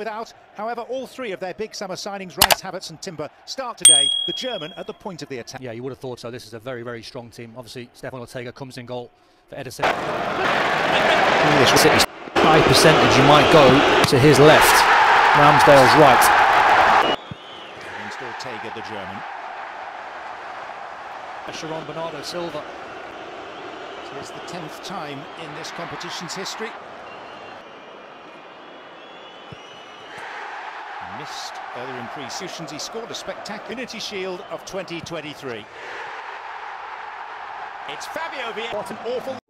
without. However, all three of their big summer signings, Rice, Havertz and Timber, start today. The German at the point of the attack. Yeah, you would have thought so. This is a very, very strong team. Obviously, Stefan Ortega comes in goal for Edison. 5 percentage, you might go to his left. Ramsdale's right. Against Ortega, the German. Pressure on Bernardo Silva. It is the 10th time in this competition's history. He missed earlier in pre-seasons. He scored a spectacular Cumunity Shield of 2023. It's Fabio Vieira. What an awful...